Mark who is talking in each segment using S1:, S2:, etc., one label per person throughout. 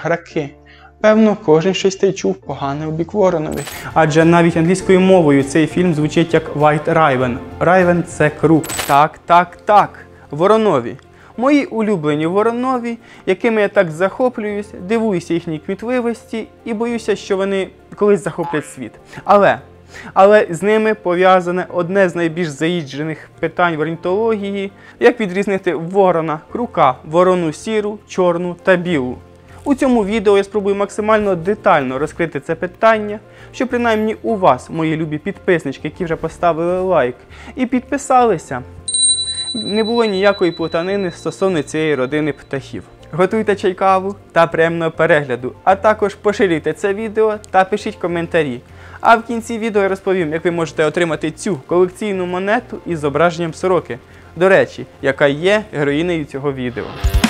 S1: граки. Певно, кожен щось та й чув погане у бік Воронові. Адже навіть англійською мовою цей фільм звучить як White Raven. Raven – це крук. Так. Воронові. Мої улюблені Воронові, якими я так захоплююсь, дивуюся їхній кмітливості і боюся, що вони колись захоплять світ. Але з ними пов'язане одне з найбільш заїжджених питань в орнітології – як відрізнити ворона, крука, ворону сіру, чорну та білу. У цьому відео я спробую максимально детально розкрити це питання, щоб принаймні у вас, мої любі підписнички, які вже поставили лайк і підписалися, не було ніякої плутанини стосовно цієї родини птахів. Готуйте чай-каву та приємного перегляду, а також поширюйте це відео та пишіть коментарі. А в кінці відео я розповім, як ви можете отримати цю колекційну монету із зображенням сороки. До речі, яка є героїнею цього відео.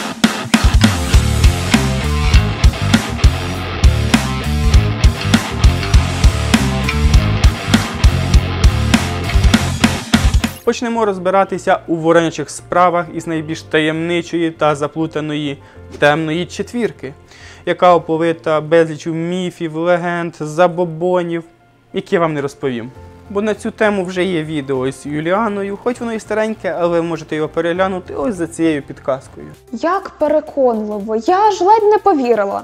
S1: Почнемо розбиратися у воронячих справах із найбільш таємничої та заплутаної темної четвірки, яка оповита безлічю міфів, легенд, забобонів, які я вам не розповім. Бо на цю тему вже є відео з Юліаною, хоч воно і стареньке, але ви можете його переглянути ось за цією підказкою.
S2: Як переконливо, я ж ледь не повірила.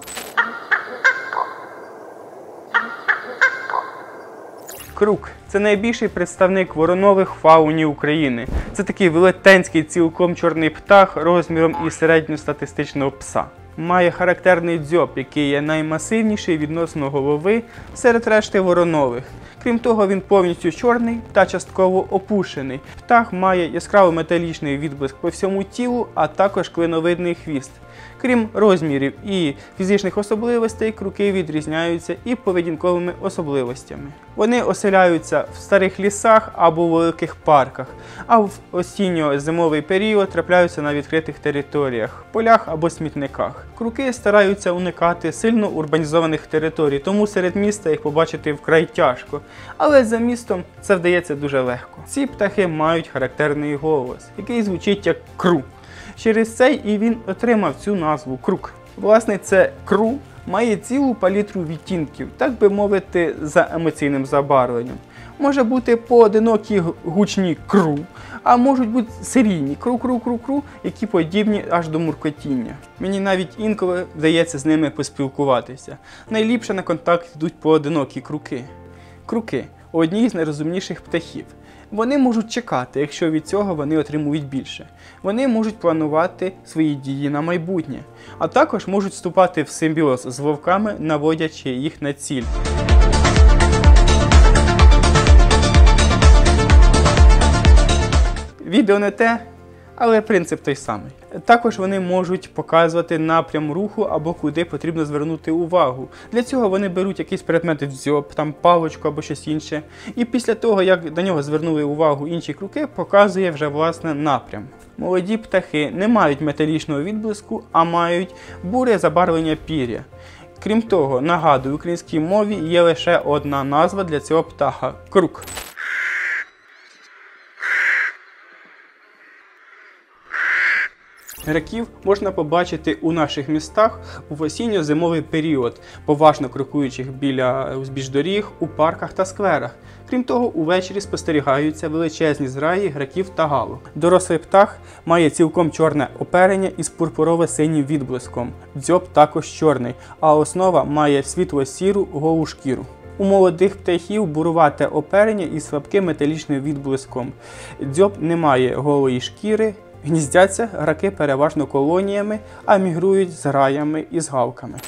S1: Крук – це найбільший представник воронових в фауні України. Це такий велетенський цілком чорний птах розміром із середньостатистичного пса. Має характерний дзьоб, який є наймасивніший відносно голови серед решти воронових. Крім того, він повністю чорний та частково опушений. Птах має яскраво металічний відблиск по всьому тілу, а також клиновидний хвіст. Крім розмірів і фізичних особливостей, круки відрізняються і поведінковими особливостями. Вони оселяються в старих лісах або у великих парках, а в осінньо-зимовий період трапляються на відкритих територіях, полях або смітниках. Круки стараються уникати сильно урбанізованих територій, тому серед міста їх побачити вкрай тяжко, але за містом це вдається дуже легко. Ці птахи мають характерний голос, який звучить як кру. Через це і він отримав цю назву крук. Власне, це кру має цілу палітру відтінків, так би мовити, за емоційним забарвленням. Може бути поодинокі гучні кру, а можуть бути серійні кру-кру-кру-кру, які подібні аж до муркотіння. Мені навіть інколи вдається з ними поспілкуватися. Найліпше на контакт йдуть поодинокі круки. Круки – одні з найрозумніших птахів. Вони можуть чекати, якщо від цього вони отримують більше. Вони можуть планувати свої дії на майбутнє, а також можуть вступати в симбіоз з вовками, наводячи їх на ціль. Відео не те, але принцип той самий. Також вони можуть показувати напрям руху або куди потрібно звернути увагу. Для цього вони беруть якийсь предмет в дзьоб, там паличку або щось інше. І після того, як на нього звернули увагу інші круки, показує вже власне напрям. Молоді птахи не мають металічного відблиску, а мають буре забарвлення пір'я. Крім того, нагадую, в українській мові є лише одна назва для цього птаха – крук. Граків можна побачити у наших містах в осінньо-зимовий період, поважно крокуючих біля узбіч доріг, у парках та скверах. Крім того, увечері спостерігаються величезні зграї граків та галок. Дорослий птах має цілком чорне оперення із пурпурово-синім відблиском. Дзьоб також чорний, а основа має світло-сіру голу шкіру. У молодих птахів бурувате оперення із слабким металічним відблиском. Дзьоб не має голої шкіри. Гніздяться граки переважно колоніями, а мігрують з граями і з галками.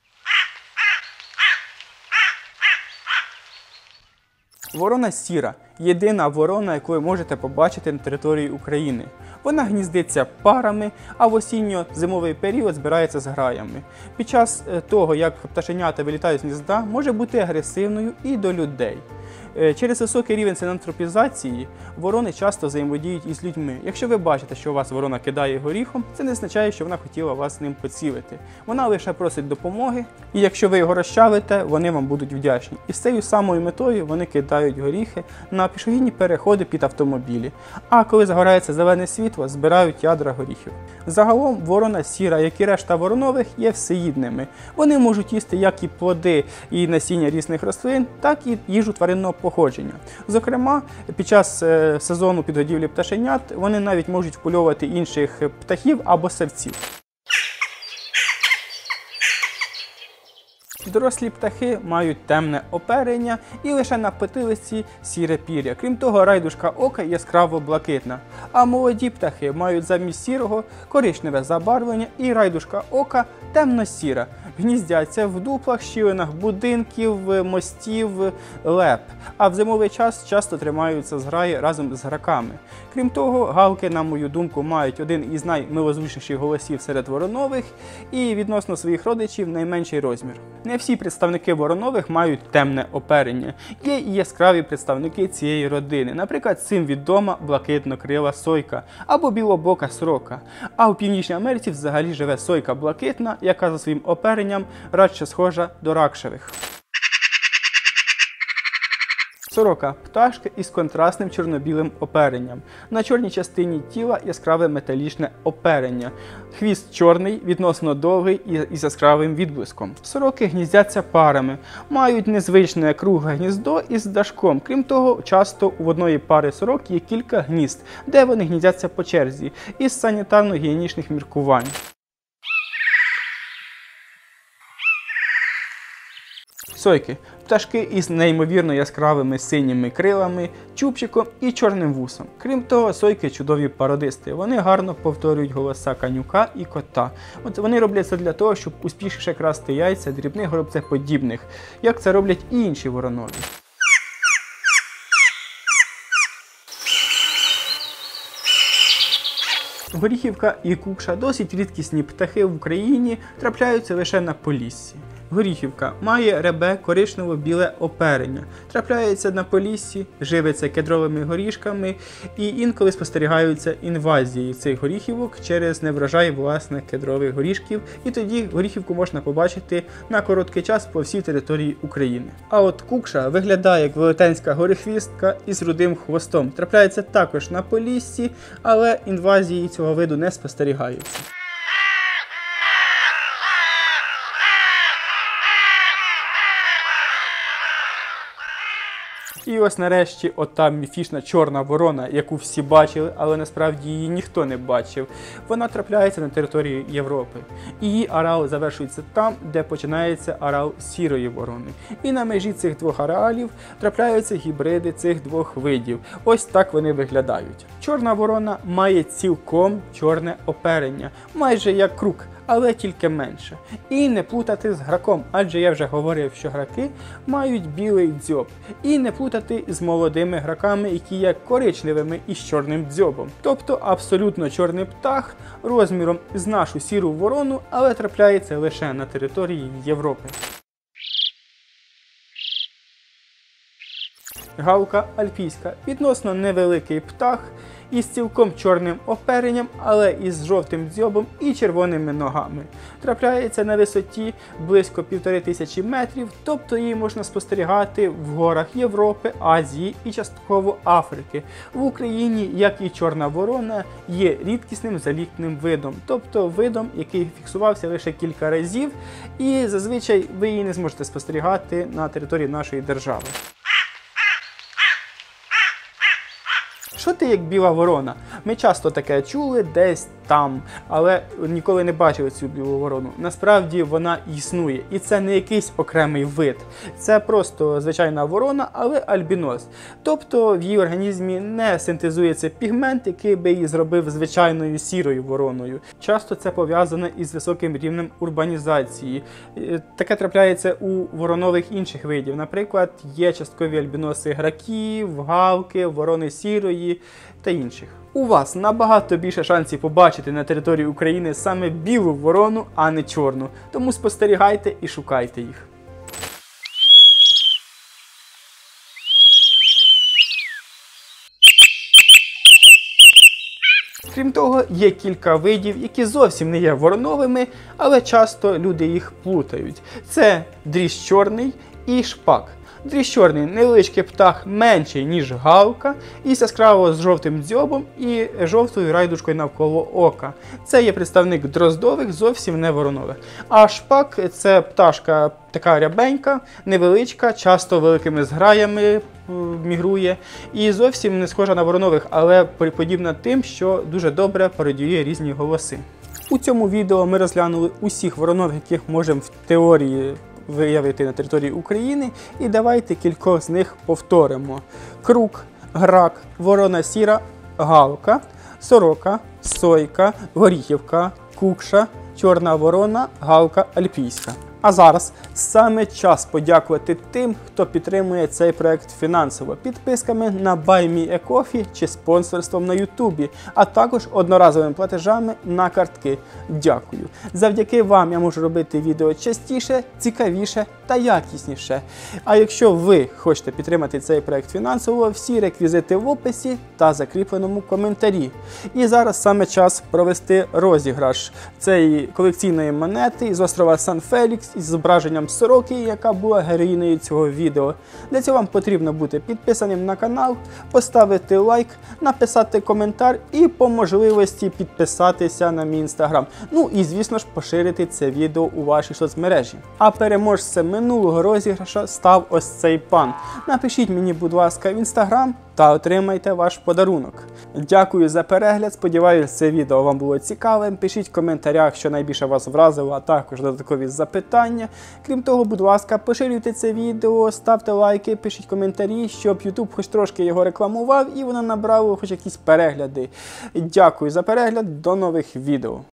S1: Ворона сіра – єдина ворона, яку ви можете побачити на території України. Вона гніздиться парами, а в осінньо-зимовий період збирається з граями. Під час того, як пташенята вилітають з гнізда, може бути агресивною і до людей. Через високий рівень синантропізації ворони часто взаємодіють із людьми. Якщо ви бачите, що вас ворона кидає горіхом, це не означає, що вона хотіла вас ним поцілити. Вона лише просить допомоги, і якщо ви його розчавите, вони вам будуть вдячні. І з цією самою метою вони кидають горіхи на пішохідні переходи під автомобілі. А коли загорається зелений світ, житва збирають ядра горіхів. Загалом ворона сіра, як і решта воронових, є всеїдними. Вони можуть їсти як і плоди і насіння різних рослин, так і їжу тваринного походження. Зокрема, під час сезону підгодівлі пташенят вони навіть можуть впольовувати інших птахів або савців. Дорослі птахи мають темне оперення і лише на потилиці сіре пір'я. Крім того, райдушка ока яскраво блакитна. А молоді птахи мають замість сірого коричневе забарвлення і райдушка ока темно-сіра. Гніздяться в дуплах, щілинах будинків, мостів, леп. А в зимовий час часто тримаються зграї разом з граками. Крім того, галки, на мою думку, мають один із наймилозвучніших голосів серед воронових і відносно своїх родичів найменший розмір. Не всі представники воронових мають темне оперення. Є і яскраві представники цієї родини. Наприклад, цим відома блакитнокрила сойка або білобока сорока. А у Північній Америці взагалі живе сойка блакитна, яка за своїм оперенням радше схожа до ракшевих. Сорока – пташка із контрастним чорно-білим оперенням. На чорній частині тіла яскраве металічне оперення. Хвіст чорний, відносно довгий і із яскравим відблиском. Сороки гніздяться парами, мають незвичне кругле гніздо із дашком. Крім того, часто у одної пари сорок є кілька гнізд, де вони гніздяться по черзі, із санітарно-гігієнічних міркувань. Сойки – пташки із неймовірно яскравими синіми крилами, чубчиком і чорним вусом. Крім того, сойки – чудові пародисти. Вони гарно повторюють голоса канюка і кота. Вони роблять це для того, щоб успішніше красти яйця дрібних горобцеподібних, як це роблять і інші воронові. Горіхівка і кукша – досить рідкісні птахи в Україні, трапляються лише на Поліссі. Горіхівка має рябе коричнево-біле оперення, трапляється на Поліссі, живиться кедровими горішками і інколи спостерігаються інвазії цих горіхівок через неврожай власних кедрових горішків, і тоді горіхівку можна побачити на короткий час по всій території України. А от кукша виглядає як велетенська горехвістка із рудим хвостом, трапляється також на Поліссі, але інвазії цього виду не спостерігаються. І ось нарешті ота міфічна чорна ворона, яку всі бачили, але насправді її ніхто не бачив. Вона трапляється на території Європи. Її ареал завершується там, де починається ареал сірої ворони. І на межі цих двох ареалів трапляються гібриди цих двох видів. Ось так вони виглядають. Чорна ворона має цілком чорне оперення, майже як крук, але тільки менше. І не плутати з граком, адже я вже говорив, що граки мають білий дзьоб. І не плутати з молодими граками, які є коричневими і з чорним дзьобом. Тобто абсолютно чорний птах розміром з нашу сіру ворону, але трапляється лише на території Європи. Галка альпійська – відносно невеликий птах із цілком чорним оперенням, але із жовтим дзьобом і червоними ногами. Трапляється на висоті близько 1500 метрів, тобто її можна спостерігати в горах Європи, Азії і частково Африки. В Україні, як і чорна ворона, є рідкісним заліктним видом, тобто видом, який фіксувався лише кілька разів, і зазвичай ви її не зможете спостерігати на території нашої держави. Що ти як біла ворона? Ми часто таке чули десь там, але ніколи не бачили цю білу ворону. Насправді вона існує, і це не якийсь окремий вид. Це просто звичайна ворона, але альбінос. Тобто в її організмі не синтезується пігмент, який би її зробив звичайною сірою вороною. Часто це пов'язано із високим рівнем урбанізації. Таке трапляється у воронових інших видів. Наприклад, є часткові альбіноси граків, галки, ворони сірої та інших. У вас набагато більше шансів побачити на території України саме білу ворону, а не чорну. Тому спостерігайте і шукайте їх. Крім того, є кілька видів, які зовсім не є вороновими, але часто люди їх плутають. Це дріж чорний і шпак. Дріж чорний, невеличкий птах, менший, ніж галка, із яскраво з жовтим дзьобом і жовтою райдушкою навколо ока. Це є представник дроздових, зовсім не воронових. А шпак – це пташка така рябенька, невеличка, часто великими зграями мігрує і зовсім не схожа на воронових, але подібна тим, що дуже добре пародіює різні голоси. У цьому відео ми розглянули усіх воронових, яких можемо в теорії виявити на території України, і давайте кількох з них повторимо. Крук, грак, ворона сіра, галка, сорока, сойка, горіхівка, кукша, чорна ворона, галка альпійська. А зараз саме час подякувати тим, хто підтримує цей проект фінансово, підписками на Buy Me a Coffee чи спонсорством на Ютубі, а також одноразовими платежами на картки. Дякую. Завдяки вам я можу робити відео частіше, цікавіше та якісніше. А якщо ви хочете підтримати цей проект фінансово, всі реквізити в описі та закріпленому коментарі. І зараз саме час провести розіграш цієї колекційної монети з острова Сан-Фелікс із зображенням сороки, яка була героїнею цього відео. Для цього вам потрібно бути підписаним на канал, поставити лайк, написати коментар і по можливості підписатися на мій інстаграм. Ну і звісно ж поширити це відео у вашій соцмережі. А переможцем минулого розіграша став ось цей пан. Напишіть мені, будь ласка, в інстаграм та отримайте ваш подарунок. Дякую за перегляд, сподіваюся, це відео вам було цікавим. Пишіть в коментарях, що найбільше вас вразило, а також додаткові запитання. Крім того, будь ласка, поширюйте це відео, ставте лайки, пишіть коментарі, щоб YouTube хоч трошки його рекламував і воно набрало хоч якісь перегляди. Дякую за перегляд, до нових відео.